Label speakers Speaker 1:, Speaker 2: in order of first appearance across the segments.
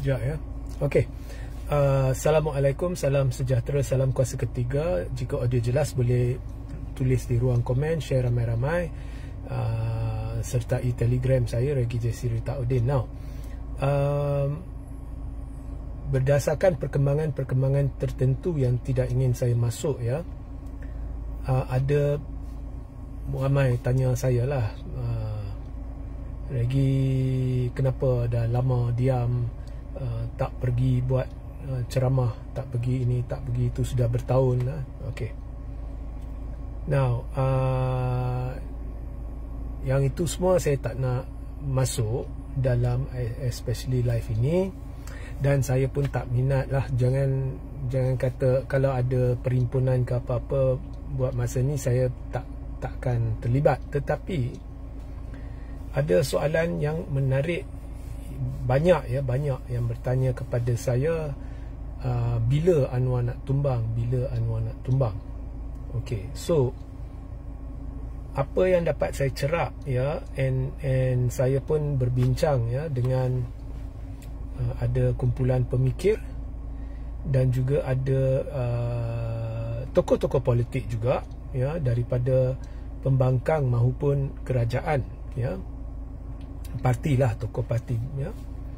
Speaker 1: Sekejap ya. Okey. Assalamualaikum, salam sejahtera, salam kuasa ketiga. Jika audio jelas boleh tulis di ruang komen, share ramai-ramai. Sertai Telegram saya Regi J.C. Ritauddin. Now, berdasarkan perkembangan tertentu yang tidak ingin saya masuk ya, ada ramai tanya saya lah, Regi kenapa dah lama diam, tak pergi buat ceramah, tak pergi ini, tak pergi itu, sudah bertahun lah. Okay. Now, yang itu semua saya tak nak masuk dalam especially live ini, dan saya pun tak minat lah. Jangan kata kalau ada perhimpunan ke apa-apa buat masa ni saya takkan terlibat. Tetapi ada soalan yang menarik, banyak yang bertanya kepada saya, bila Anwar nak tumbang, bila Anwar nak tumbang. Okay, so apa yang dapat saya cerap ya, and saya pun berbincang ya dengan ada kumpulan pemikir dan juga ada tokoh-tokoh politik juga ya, daripada pembangkang maupun kerajaan ya, partilah, tokoh parti ya,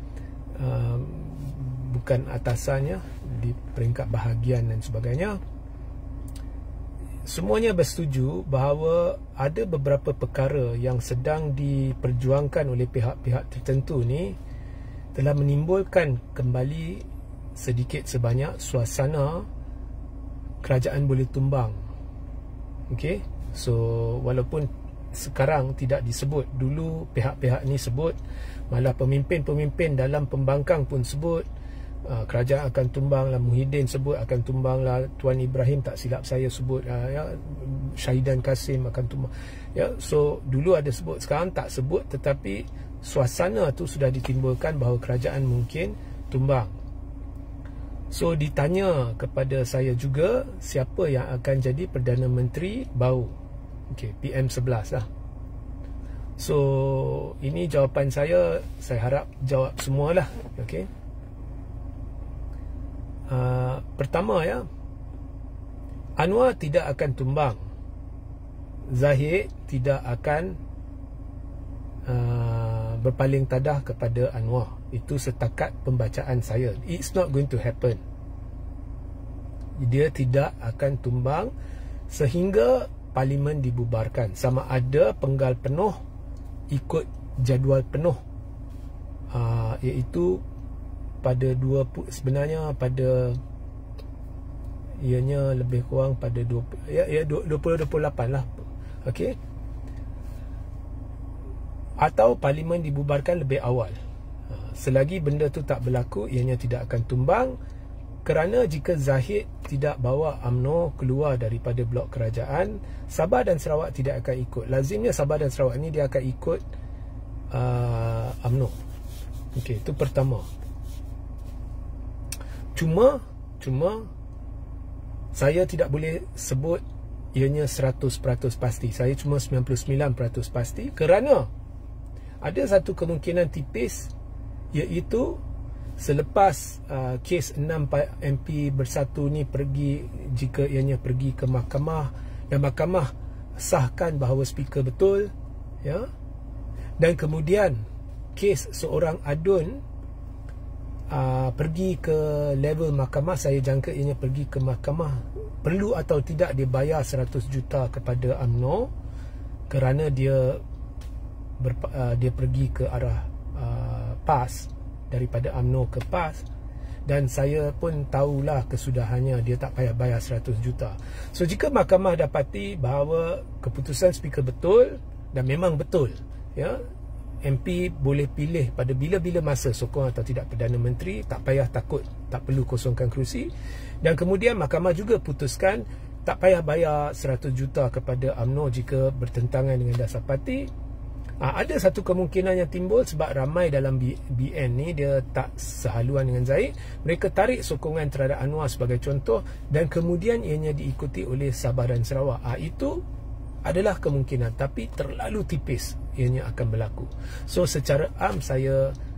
Speaker 1: bukan atasannya, di peringkat bahagian dan sebagainya. Semuanya bersetuju bahawa ada beberapa perkara yang sedang diperjuangkan oleh pihak-pihak tertentu ni telah menimbulkan kembali sedikit sebanyak suasana kerajaan boleh tumbang. Okay, so walaupun sekarang tidak disebut, dulu pihak-pihak ni sebut, malah pemimpin-pemimpin dalam pembangkang pun sebut kerajaan akan tumbang lah. Muhyiddin sebut akan tumbang lah, Tuan Ibrahim tak silap saya sebut ya, Syahidan Kasim akan tumbang ya. So dulu ada sebut, sekarang tak sebut, tetapi suasana tu sudah ditimbulkan bahawa kerajaan mungkin tumbang. So ditanya kepada saya juga, siapa yang akan jadi Perdana Menteri baru, okay, PM11 lah. So ini jawapan saya harap jawab semualah. Okay, pertama ya, Anwar tidak akan tumbang, Zahid tidak akan berpaling tadah kepada Anwar. Itu setakat pembacaan saya. It's not going to happen. Dia tidak akan tumbang sehingga parlimen dibubarkan, sama ada penggal penuh ikut jadual penuh, iaitu pada sebenarnya pada ianya lebih kurang pada 2028 lah. Okey, atau parlimen dibubarkan lebih awal. Selagi benda tu tak berlaku, ianya tidak akan tumbang. Kerana jika Zahid tidak bawa UMNO keluar daripada blok kerajaan, Sabah dan Sarawak tidak akan ikut. Lazimnya Sabah dan Sarawak ni dia akan ikut UMNO. Okey, itu pertama. Cuma saya tidak boleh sebut ianya 100% pasti. Saya cuma 99% pasti, kerana ada satu kemungkinan tipis, iaitu selepas kes 6 MP bersatu ni pergi, jika ianya pergi ke mahkamah dan mahkamah sahkan bahawa speaker betul ya, dan kemudian kes seorang adun pergi ke level mahkamah, saya jangka ianya pergi ke mahkamah, perlu atau tidak dia bayar 100 juta kepada UMNO kerana dia pergi ke arah PAS, daripada UMNO ke PAS, dan saya pun tahulah kesudahannya, dia tak payah bayar 100 juta. So jika mahkamah dapati bahawa keputusan speaker betul, dan memang betul ya, MP boleh pilih pada bila-bila masa sokong atau tidak Perdana Menteri, tak payah takut, tak perlu kosongkan kerusi, dan kemudian mahkamah juga putuskan tak payah bayar 100 juta kepada UMNO jika bertentangan dengan dasar parti. Ada satu kemungkinan yang timbul sebab ramai dalam BN ni dia tak sehaluan dengan Zahid. Mereka tarik sokongan terhadap Anwar sebagai contoh, dan kemudian ianya diikuti oleh Sabah dan Sarawak. Itu adalah kemungkinan, tapi terlalu tipis ianya akan berlaku. So secara am saya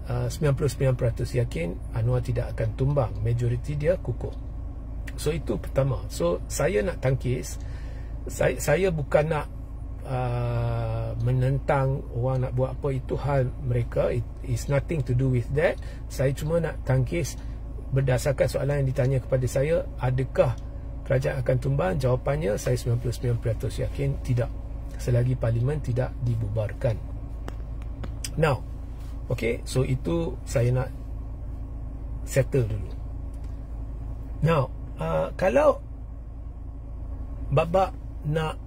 Speaker 1: 99% yakin Anwar tidak akan tumbang. Majoriti dia kukuh. So itu pertama. So saya nak tangkis, saya bukan nak menentang orang nak buat apa, itu hal mereka. It is nothing to do with that. Saya cuma nak tangkis berdasarkan soalan yang ditanya kepada saya, adakah kerajaan akan tumbang? Jawapannya saya 99% yakin tidak, selagi parlimen tidak dibubarkan. Now, okay, so itu saya nak settle dulu. Now, kalau babak nak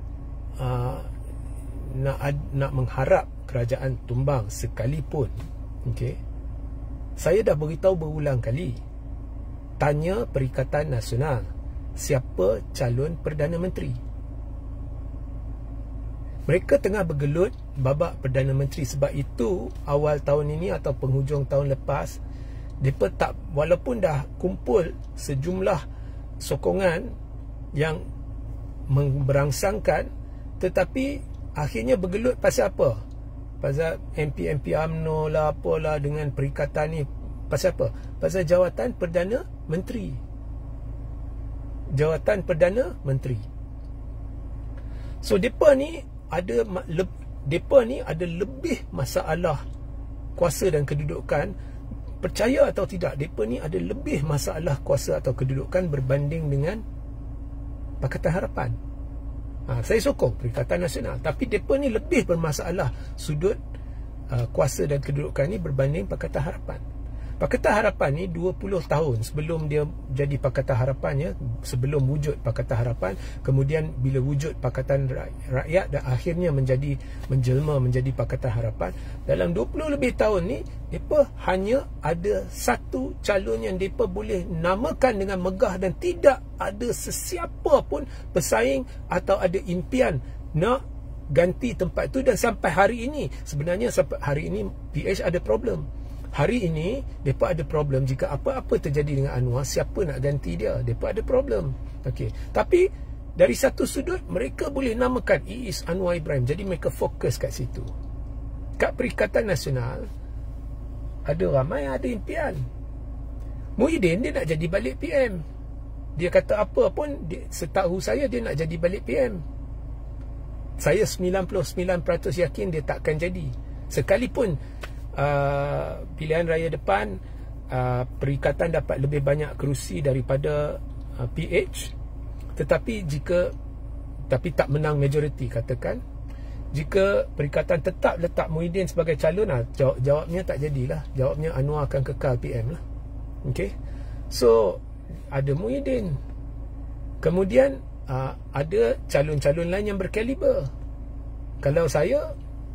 Speaker 1: mengharap kerajaan tumbang sekalipun, okay, saya dah beritahu berulang kali, tanya Perikatan Nasional siapa calon Perdana Menteri. Mereka tengah bergelut babak Perdana Menteri. Sebab itu awal tahun ini atau penghujung tahun lepas, mereka tak, walaupun dah kumpul sejumlah sokongan yang memberangsangkan, tetapi akhirnya bergelut pasal apa? Pasal MP UMNO lah, apalah dengan perikatan ni. Pasal apa? Pasal jawatan Perdana Menteri. Jawatan Perdana Menteri. So mereka ni ada lebih masalah kuasa dan kedudukan. Percaya atau tidak, mereka ni ada lebih masalah kuasa atau kedudukan berbanding dengan Pakatan Harapan. Saya sokong Perikatan Nasional, tapi mereka ni lebih bermasalah sudut kuasa dan kedudukan ni berbanding Pakatan Harapan. Pakatan Harapan ni 20 tahun sebelum dia jadi Pakatan Harapannya, sebelum wujud Pakatan Harapan, kemudian bila wujud Pakatan Rakyat dan akhirnya menjelma menjadi Pakatan Harapan, dalam 20 lebih tahun ni mereka hanya ada satu calon yang mereka boleh namakan dengan megah dan tidak ada sesiapa pun pesaing atau ada impian nak ganti tempat tu. Dan sampai hari ini, sebenarnya sampai hari ini PH ada problem. Hari ini mereka ada problem. Jika apa-apa terjadi dengan Anwar, siapa nak ganti dia? Mereka ada problem. Okey. Tapi dari satu sudut mereka boleh namakan Is Anwar Ibrahim. Jadi mereka fokus kat situ. Kat Perikatan Nasional ada ramai yang ada impian. Muhyiddin dia nak jadi balik PM. Dia kata apa pun, setahu saya dia nak jadi balik PM. Saya 99% yakin dia takkan jadi. Sekalipun pilihan raya depan Perikatan dapat lebih banyak kerusi daripada PH, tetapi tapi tak menang majoriti, katakan, jika Perikatan tetap letak Muhyiddin sebagai calon, jawabnya tak jadilah. Jawabnya Anwar akan kekal PM lah. Okay. So ada Muhyiddin, kemudian ada calon-calon lain yang berkaliber. Kalau saya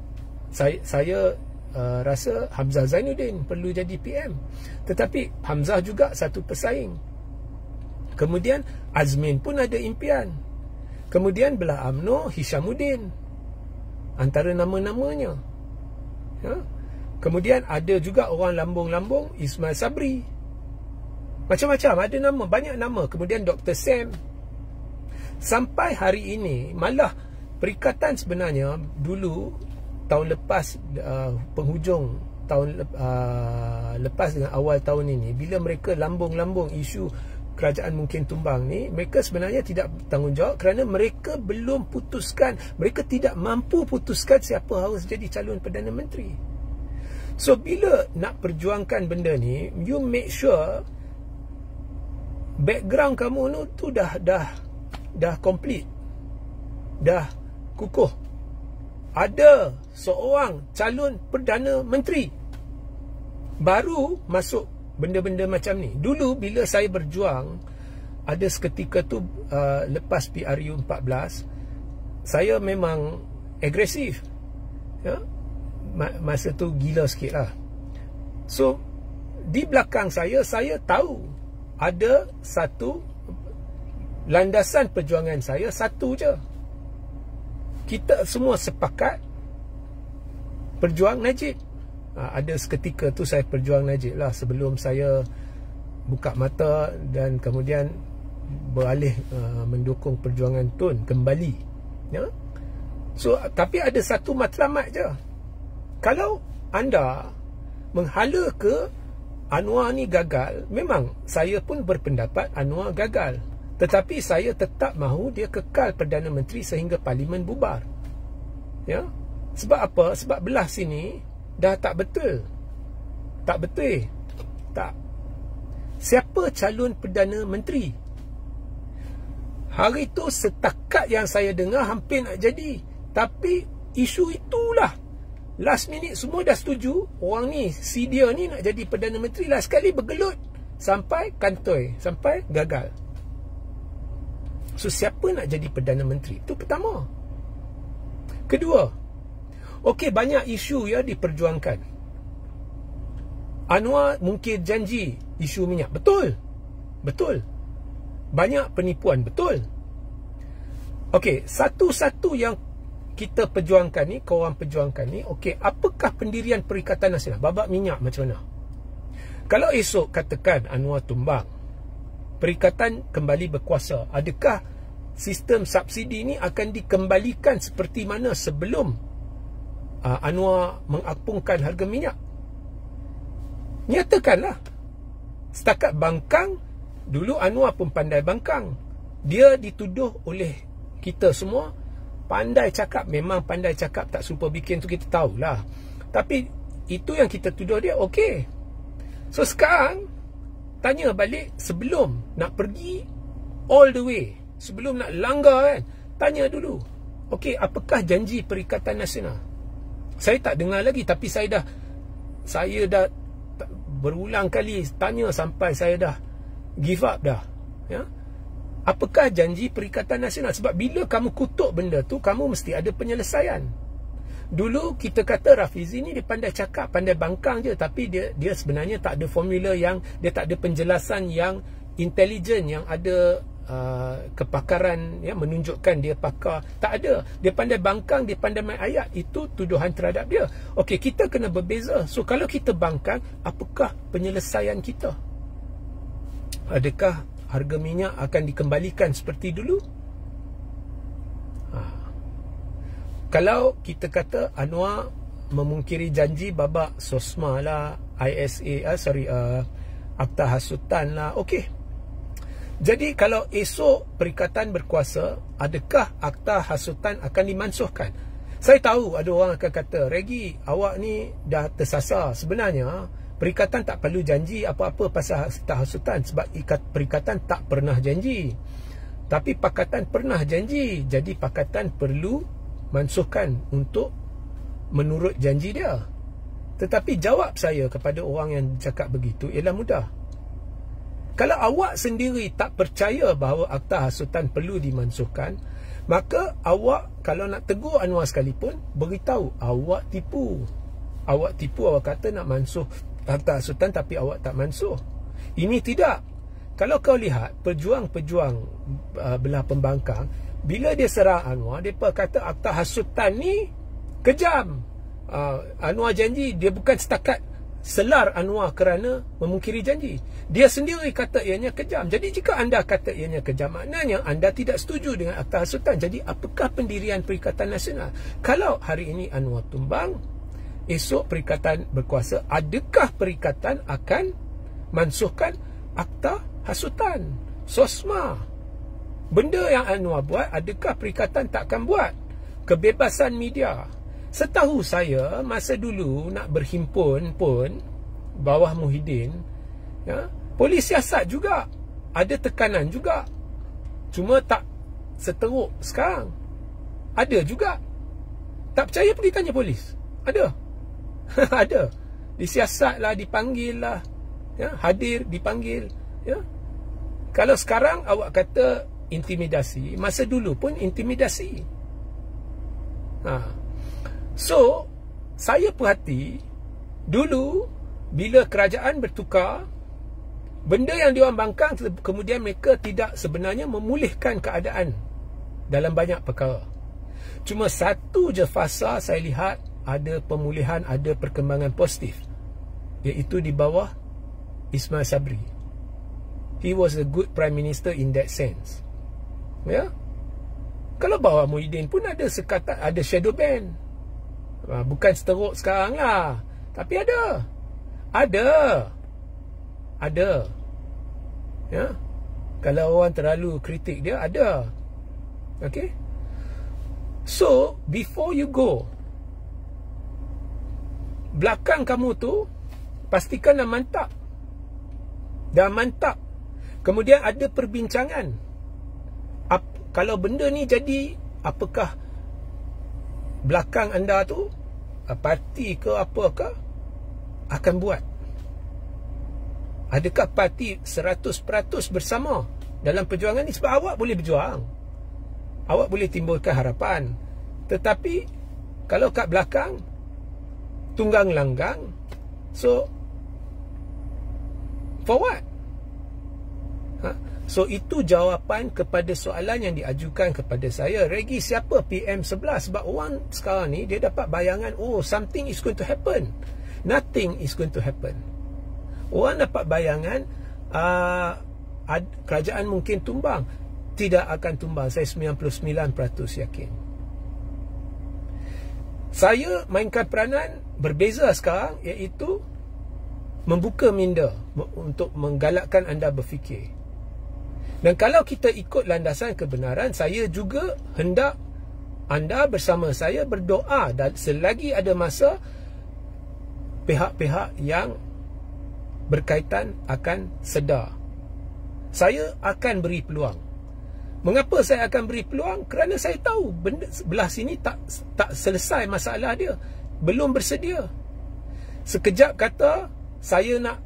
Speaker 1: rasa Hamzah Zainuddin perlu jadi PM. Tetapi Hamzah juga satu pesaing. Kemudian Azmin pun ada impian. Kemudian belah UMNO, Hishamuddin antara nama-namanya. Kemudian ada juga orang lambung-lambung, Ismail Sabri. Macam-macam, ada nama, banyak nama. Kemudian Dr. Sam. Sampai hari ini, malah Perikatan sebenarnya dulu tahun lepas, penghujung tahun lepas dengan awal tahun ini, bila mereka lambung-lambung isu kerajaan mungkin tumbang ni, mereka sebenarnya tidak bertanggungjawab kerana mereka belum putuskan, mereka tidak mampu putuskan siapa harus jadi calon Perdana Menteri. So bila nak perjuangkan benda ni, you make sure background kamu tu dah complete, dah kukuh. Ada seorang calon Perdana Menteri, baru masuk benda-benda macam ni. Dulu bila saya berjuang, ada seketika tu lepas PRU 14, saya memang agresif, ya? Masa tu gila sikit lah. So di belakang saya tahu ada satu landasan perjuangan saya, satu je. Kita semua sepakat perjuang Najib. Ada seketika tu saya perjuang Najib lah, sebelum saya buka mata dan kemudian beralih mendukung perjuangan Tun kembali, ya? So tapi ada satu matlamat je. Kalau anda menghala ke Anwar ni gagal. Memang saya pun berpendapat Anwar gagal, tetapi saya tetap mahu dia kekal Perdana Menteri sehingga Parlimen bubar. Ya. Sebab apa? Sebab belah sini dah tak betul. Tak betul. Tak. Siapa calon Perdana Menteri? Hari tu setakat yang saya dengar hampir nak jadi. Tapi isu itulah last minute semua dah setuju. Orang ni, si dia ni nak jadi Perdana Menteri, last sekali bergelut sampai kantoi, sampai gagal. So siapa nak jadi Perdana Menteri? Itu pertama. Kedua, okey, banyak isu ya diperjuangkan. Anwar mungkin janji isu minyak. Betul. Betul. Banyak penipuan. Betul. Okey, satu-satu yang kita perjuangkan ni, korang perjuangkan ni, okey, apakah pendirian Perikatan Nasional? Babak minyak macam mana? Kalau esok katakan Anwar tumbang, Perikatan kembali berkuasa, adakah sistem subsidi ni akan dikembalikan seperti mana sebelum Anwar mengapungkan harga minyak? Nyatakanlah. Setakat bangkang, dulu Anwar pun pandai bangkang. Dia dituduh oleh kita semua pandai cakap. Memang pandai cakap, tak serupa bikin tu kita tahulah. Tapi itu yang kita tuduh dia, okey. So sekarang tanya balik, sebelum nak pergi all the way, sebelum nak langgar kan, tanya dulu, okey, apakah janji Perikatan Nasional? Saya tak dengar lagi, tapi saya dah berulang kali tanya sampai saya dah give up dah. Ya? Apakah janji Perikatan Nasional? Sebab bila kamu kutuk benda tu, kamu mesti ada penyelesaian. Dulu kita kata Rafizi ni dia pandai cakap, pandai bangkang je, tapi dia sebenarnya tak ada formula yang, dia tak ada penjelasan yang intelijen, yang ada kepakaran, ya, menunjukkan dia pakar. Tak ada. Dia pandai bangkang, dia pandai main ayat. Itu tuduhan terhadap dia. Okey, kita kena berbeza. So kalau kita bangkang, apakah penyelesaian kita? Adakah harga minyak akan dikembalikan seperti dulu? Kalau kita kata Anwar memungkiri janji babak SOSMA lah, ISA, Akta Hasutan lah, okey. Jadi kalau esok Perikatan berkuasa, adakah Akta Hasutan akan dimansuhkan? Saya tahu ada orang akan kata, Regi, awak ni dah tersasar. Sebenarnya Perikatan tak perlu janji apa-apa pasal Akta Hasutan, sebab Perikatan tak pernah janji. Tapi Pakatan pernah janji. Jadi Pakatan perlu mansuhkan untuk menurut janji dia. Tetapi jawab saya kepada orang yang cakap begitu ialah mudah. Kalau awak sendiri tak percaya bahawa Akta Hasutan perlu dimansuhkan, maka awak kalau nak tegur Anwar sekalipun, beritahu awak tipu. Awak tipu, awak kata nak mansuh Akta Hasutan tapi awak tak mansuh. Ini tidak. Kalau kau lihat pejuang-pejuang belah pembangkang, bila dia serang Anwar, mereka kata Akta Hasutan ni kejam. Anwar janji, dia bukan setakat selar Anwar kerana memungkiri janji. Dia sendiri kata ianya kejam. Jadi jika anda kata ianya kejam, maknanya anda tidak setuju dengan Akta Hasutan. Jadi apakah pendirian Perikatan Nasional? Kalau hari ini Anwar tumbang, esok Perikatan berkuasa, adakah Perikatan akan mansuhkan Akta Hasutan, SOSMA? Benda yang Anwar buat, adakah Perikatan tak akan buat? Kebebasan media. Setahu saya, masa dulu nak berhimpun pun bawah Muhyiddin, ya, polis siasat juga, ada tekanan juga. Cuma tak seteruk sekarang. Ada juga. Tak percaya pergi tanya polis. Ada. Ada. Disiasat lah, dipanggil lah, ya, hadir, dipanggil, ya. Kalau sekarang awak kata intimidasi, masa dulu pun intimidasi. So saya perhati dulu bila kerajaan bertukar, benda yang diorang bangkang, kemudian mereka tidak sebenarnya memulihkan keadaan dalam banyak perkara. Cuma satu je fasa saya lihat ada pemulihan, ada perkembangan positif, iaitu di bawah Ismail Sabri. He was a good prime minister in that sense. Ya. Kalau bawah Muhyiddin pun ada sekatan, ada shadow ban. Bukan seteruk sekarang lah, tapi ada. Ada. Ya. Kalau orang terlalu kritik dia, ada. Okay. So before you go, belakang kamu tu pastikan dah mantap. Kemudian ada perbincangan. Kalau benda ni jadi, apakah belakang anda tu, parti ke apakah, akan buat? Adakah parti 100% bersama dalam perjuangan ni? Sebab awak boleh berjuang, awak boleh timbulkan harapan, tetapi kalau kat belakang tunggang langgang, so for what? So itu jawapan kepada soalan yang diajukan kepada saya. Regi, siapa PM11? Sebab orang sekarang ni dia dapat bayangan, oh, something is going to happen. Nothing is going to happen. Orang dapat bayangan kerajaan mungkin tumbang. Tidak akan tumbang. Saya 99% yakin. Saya mainkan peranan berbeza sekarang, iaitu membuka minda untuk menggalakkan anda berfikir. Dan kalau kita ikut landasan kebenaran, saya juga hendak anda bersama saya berdoa, dan selagi ada masa, pihak-pihak yang berkaitan akan sedar. Saya akan beri peluang. Mengapa saya akan beri peluang? Kerana saya tahu benda sebelah sini tak selesai masalah dia, belum bersedia. Sekejap kata saya nak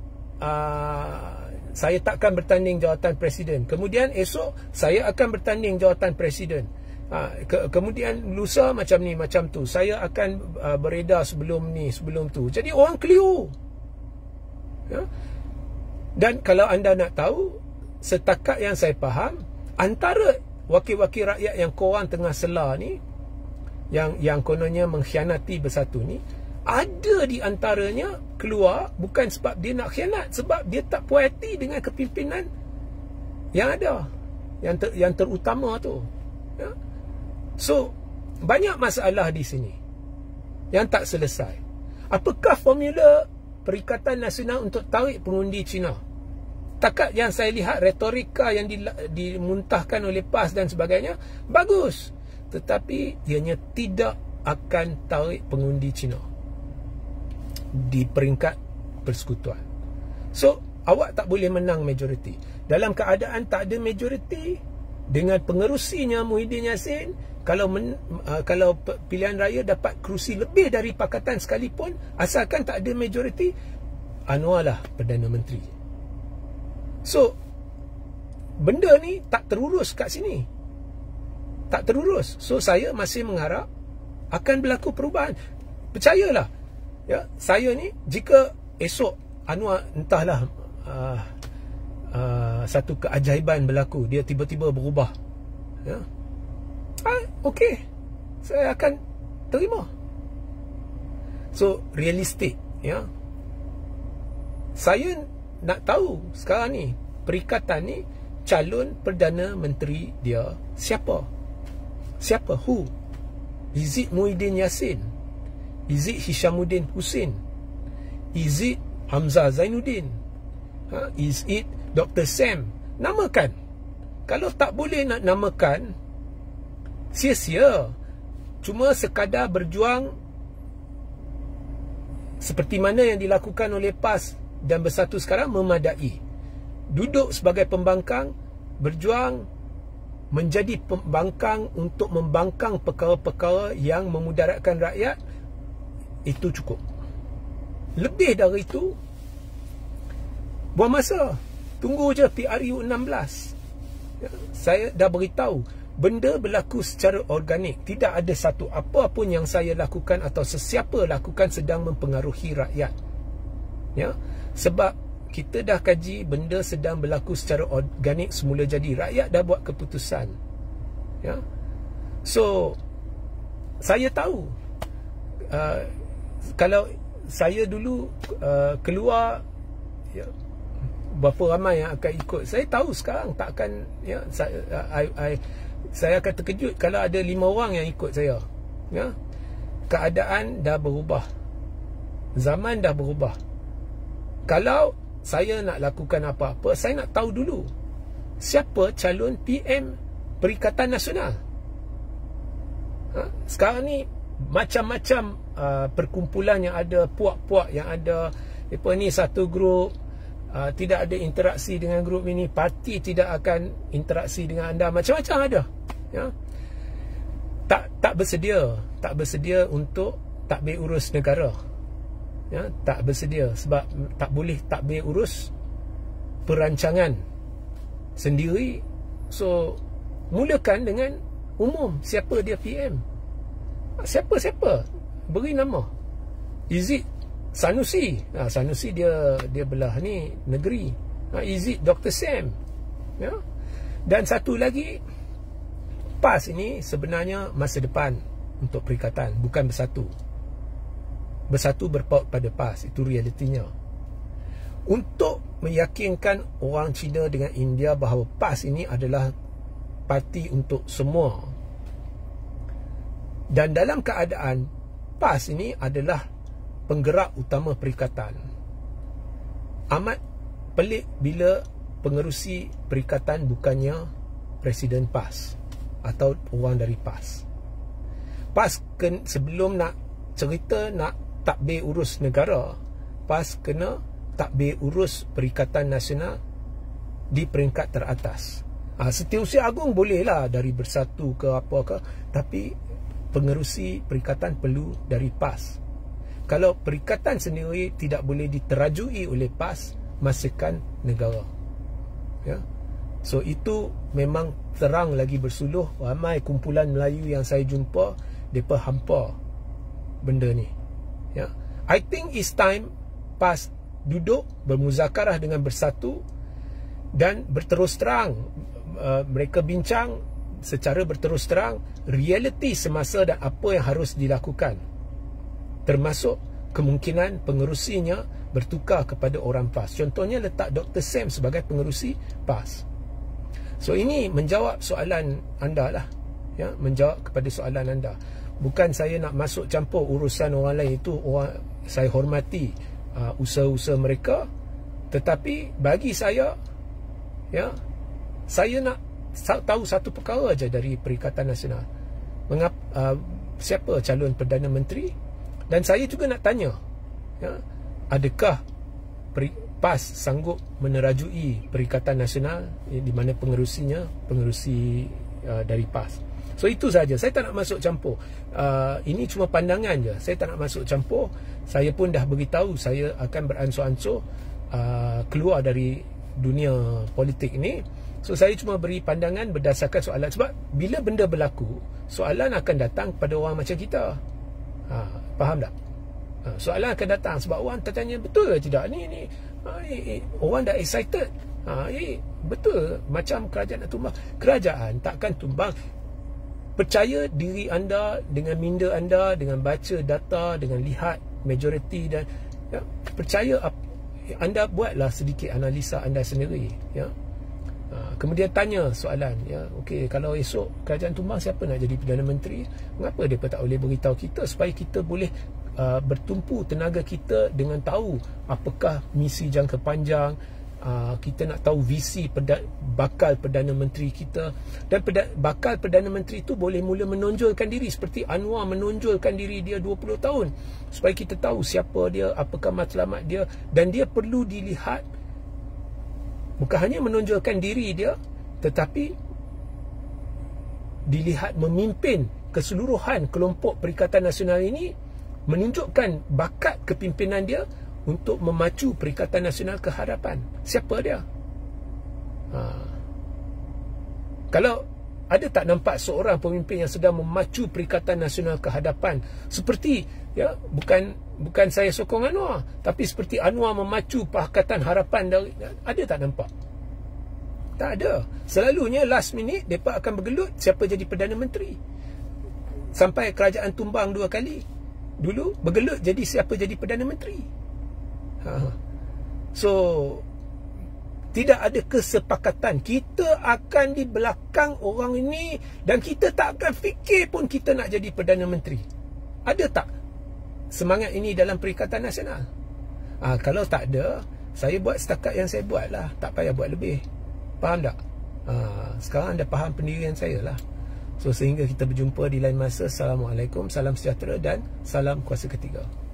Speaker 1: saya takkan bertanding jawatan presiden, kemudian esok saya akan bertanding jawatan presiden, kemudian lusa macam ni macam tu, saya akan beredar sebelum ni sebelum tu. Jadi orang keliru, ya? Dan kalau anda nak tahu, setakat yang saya faham, antara wakil-wakil rakyat yang korang tengah selah ni, yang kononnya mengkhianati bersatu ni, ada di antaranya keluar bukan sebab dia nak khianat, sebab dia tak puas hati dengan kepimpinan yang ada, yang terutama tu, ya? So banyak masalah di sini yang tak selesai. Apakah formula Perikatan Nasional untuk tarik pengundi Cina? Takat yang saya lihat retorika yang dimuntahkan oleh PAS dan sebagainya bagus, tetapi ianya tidak akan tarik pengundi Cina di peringkat persekutuan. So awak tak boleh menang majoriti. Dalam keadaan tak ada majoriti, dengan pengerusinya Muhyiddin Yassin, kalau pilihan raya dapat kerusi lebih dari Pakatan sekalipun, asalkan tak ada majoriti, Anwar lah Perdana Menteri. So benda ni tak terurus kat sini, tak terurus. So saya masih mengharap akan berlaku perubahan. Percayalah, ya, saya ni, jika esok Anwar entahlah satu keajaiban berlaku, dia tiba-tiba berubah, ya, okey, saya akan terima. So realistik, ya. Saya nak tahu sekarang ni, Perikatan ni, calon Perdana Menteri dia siapa? Who? Is it Muhyiddin Yassin? Is it Hishamuddin Hussein? Is it Hamzah Zainuddin? Is it Dr. Sam? Namakan. Kalau tak boleh nak namakan, sia-sia. Cuma sekadar berjuang seperti mana yang dilakukan oleh PAS dan Bersatu sekarang memadai. Duduk sebagai pembangkang, berjuang menjadi pembangkang untuk membangkang perkara-perkara yang memudaratkan rakyat, itu cukup. Lebih dari itu, buang masa. Tunggu je PRU 16. Ya, saya dah beritahu, benda berlaku secara organik. Tidak ada satu apa pun yang saya lakukan atau sesiapa lakukan sedang mempengaruhi rakyat. Ya, sebab kita dah kaji, benda sedang berlaku secara organik semula jadi. Rakyat dah buat keputusan. Ya. So saya tahu, kalau saya dulu keluar, ya, berapa ramai yang akan ikut. Saya tahu sekarang tak akan, ya, saya akan terkejut kalau ada 5 orang yang ikut saya. Ya. Keadaan dah berubah, zaman dah berubah. Kalau saya nak lakukan apa-apa, saya nak tahu dulu siapa calon PM Perikatan Nasional. Sekarang ni macam-macam perkumpulan yang ada, puak-puak yang ada. Mereka ni satu grup, tidak ada interaksi dengan grup ini, parti tidak akan interaksi dengan anda, macam-macam ada, ya. Tak bersedia untuk takbir urus negara, ya, tak bersedia sebab tak boleh takbir urus perancangan sendiri. So mulakan dengan umum siapa dia PM. Siapa beri nama. Is it Sanusi? Sanusi dia belah ni negeri. Is it Dr. Sam? Ya. Dan satu lagi, PAS ini sebenarnya masa depan untuk perikatan, bukan bersatu. Bersatu berpaut pada PAS, itu realitinya. Untuk meyakinkan orang Cina dengan India bahawa PAS ini adalah parti untuk semua, dan dalam keadaan PAS ini adalah penggerak utama perikatan, amat pelik bila pengerusi perikatan bukannya Presiden PAS atau orang dari PAS. PAS sebelum nak cerita nak takbir urus negara, PAS kena takbir urus Perikatan Nasional di peringkat teratas. Setiausaha Agung bolehlah dari bersatu ke apa ke, tapi pengerusi perikatan perlu dari PAS. Kalau perikatan sendiri tidak boleh diterajui oleh PAS, masakan negara, ya. So itu memang terang lagi bersuluh. Ramai kumpulan Melayu yang saya jumpa, mereka hampa benda ni, ya. I think it's time PAS duduk bermuzakarah dengan bersatu dan berterus terang. Mereka bincang secara berterus terang realiti semasa dan apa yang harus dilakukan, termasuk kemungkinan pengerusinya bertukar kepada orang PAS. Contohnya letak Dr. Sam sebagai pengerusi PAS. So ini menjawab soalan anda lah, ya, menjawab kepada soalan anda. Bukan saya nak masuk campur urusan orang lain, itu orang saya hormati usaha-usaha mereka, tetapi bagi saya, ya, saya nak tahu satu perkara aja dari Perikatan Nasional. Siapa calon Perdana Menteri? Dan saya juga nak tanya, ya, adakah PAS sanggup menerajui Perikatan Nasional di mana pengerusi dari PAS. So itu saja. Saya tak nak masuk campur. Ini cuma pandangan je. Saya tak nak masuk campur. Saya pun dah beritahu saya akan beransur-ansur keluar dari dunia politik ni. So saya cuma beri pandangan berdasarkan soalan. Sebab bila benda berlaku, soalan akan datang pada orang macam kita. Faham tak? Soalan akan datang sebab orang tertanya, betul ke tidak ni orang dah excited. Betul macam kerajaan nak tumbang. Kerajaan takkan tumbang. Percaya diri anda dengan minda anda, dengan baca data, dengan lihat majoriti, dan ya, percaya anda buatlah sedikit analisa anda sendiri, ya. Kemudian tanya soalan, ya, okey, kalau esok kerajaan tumbang, siapa nak jadi Perdana Menteri? Mengapa mereka tak boleh beritahu kita supaya kita boleh bertumpu tenaga kita dengan tahu apakah misi jangka panjang. Kita nak tahu visi bakal Perdana Menteri kita. Dan bakal Perdana Menteri itu boleh mula menonjolkan diri, seperti Anwar menonjolkan diri dia 20 tahun, supaya kita tahu siapa dia, apakah matlamat dia. Dan dia perlu dilihat, bukan hanya menonjolkan diri dia, tetapi dilihat memimpin keseluruhan kelompok Perikatan Nasional ini, menunjukkan bakat kepimpinan dia untuk memacu Perikatan Nasional ke hadapan. Siapa dia? Kalau ada tak nampak seorang pemimpin yang sedang memacu Perikatan Nasional ke hadapan, seperti, ya, bukan saya sokong Anwar, tapi seperti Anwar memacu Pakatan Harapan dari, ada tak nampak? Tak ada. Selalunya last minute mereka akan bergelut siapa jadi Perdana Menteri. Sampai kerajaan tumbang 2 kali, dulu bergelut jadi siapa jadi Perdana Menteri. So tidak ada kesepakatan. Kita akan di belakang orang ini, dan kita tak akan fikir pun kita nak jadi Perdana Menteri. Ada tak semangat ini dalam Perikatan Nasional? Kalau tak ada, Saya buat setakat yang saya buat lah, tak payah buat lebih. Faham tak? Sekarang anda faham pendirian saya lah. So sehingga kita berjumpa di lain masa. Assalamualaikum, salam sejahtera dan salam kuasa ketiga.